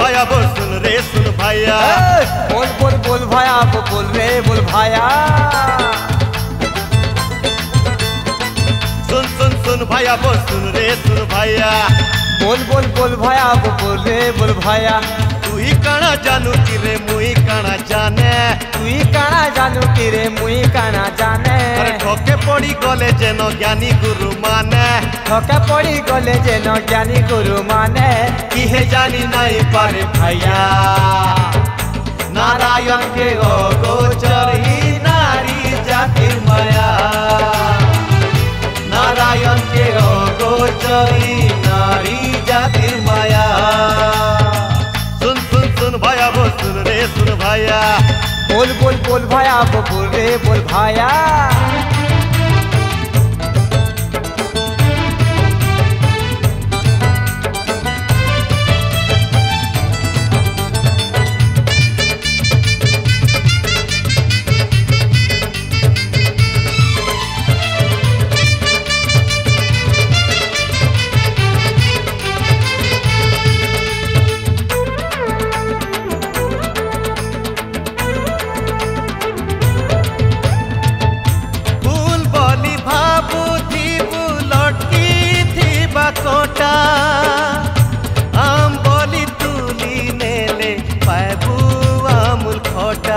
भाया बोल सुन रे सुन भाया। बोल बोल बोल भाया बोल रे बोल भाया। सुन सुन सुन भाया बोल सुन रे सुन भाया। बोल बोल बोल भाया बोल रे बोल भाया। तू ही काना जानू कि रे मुई काना जाने। तू ही काना जानू कि रे मुई काना जाने। अरे ठोके पड़ी गले जेन ज्ञानी गुरु माने। ठोके पड़ी गले जेन ज्ञानी गुरु माने। किहे जानी नहीं पारे भैया नारायण के गोचर ही नारी जातिर माया। नारायण के गोचर ही नारी जातिर माया। सुन सुन सुन भाया बोल सुन रे सुन भाया। बोल बोल बोल भाया बोल रे बोल भाया। कोटा आम बोली तुली नेले पैबू आमुल खोटा।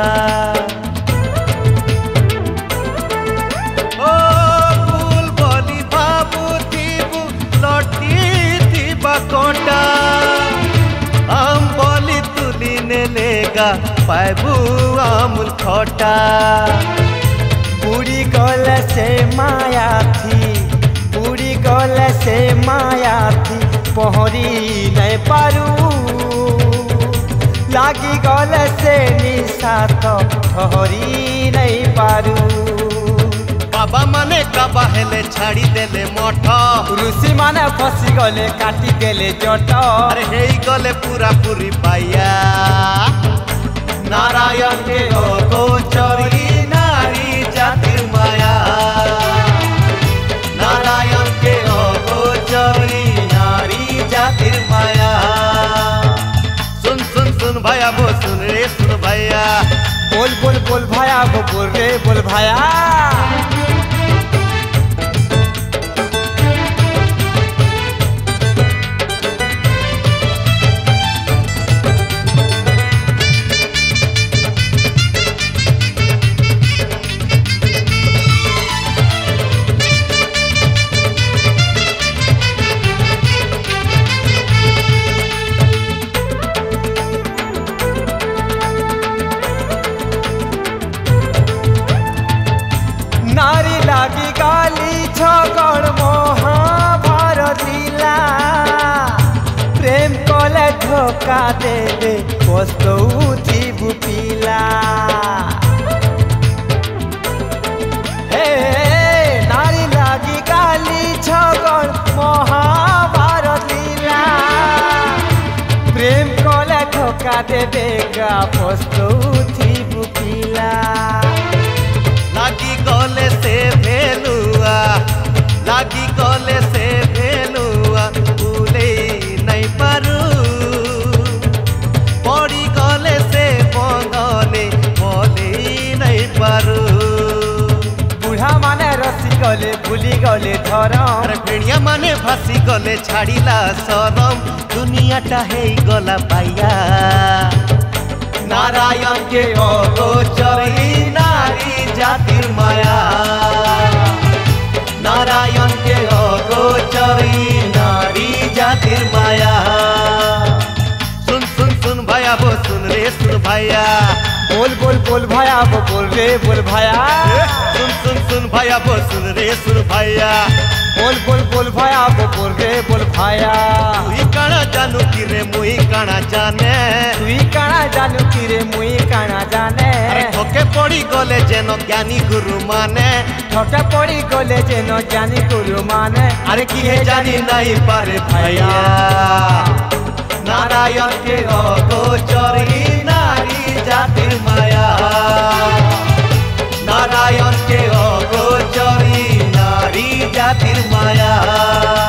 ओ फूल बोली बाबू थीबू लौटी थी कोटा आम बोली तुली नेलेगा पैबू आमुल खोटा। पूरी गल से माया थी पूरी गल से माया थी पहरी नहीं पारू। लागी गल से निशा तो ठहरी नहीं पारू। बाबा माने काबा हेले छाड़ी देले मठ। ऋषि माने फसी गले काटी देले जट। अरे हे गले पूरा पूरी पाया नारायण के गोचर ही नारी जातिर माया। नारायण के गोचर ही नारी जातिर माया। सुन सुन सुन भाया बोल सुन रे सुन भाया। बोल बोल बोल भाया बोल रे बोल भाया। नारी लागी गाली झगड़ महाभारत लीला। प्रेम कले धोखा दे दे पस्तौथी बुपीला। हे नारी लागी गाली झगड़ महाभारत लीला। प्रेम कले धोखा दे देगा पस्तौथी बुपीला। लागी गले से भेलुआ लागी गले से भेलुआ भूले नहीं पारू। पड़ी गले से बंगले बोले नहीं पारू। बुढ़ा माने रसी गले भूली गले धरम। अरे भेड़िया माने भासी गले छाड़िला सरम। दुनिया टाहे गला पाया नारायण के गोचर ही नारी जातिर माया। नारायण के गोचर ही नारी जातिर माया। सुन सुन सुन भाया बोल सुन रे सुन भाया। बोल बोल बोल भाया बोल रे बोल भाया। सुन सुन सुन भाया बोल सुन रे सुन भाया। बोल बोल बोल भाया बोल रे बोल भाया। तू ही काना जानू कि रे मुई काना जाने। तू ही काना जानू कि रे मुई काना जाने। अरे ठोके पड़ी गले जेन ज्ञानी गुरु माने। ठोके पड़ी गले जेन ज्ञानी गुरु माने। अरे किहे जानी नहीं पारे भैया नारायण के गोचर ही नारी जातिर माया। नारायण के गोचर ही नारी जातिर माया।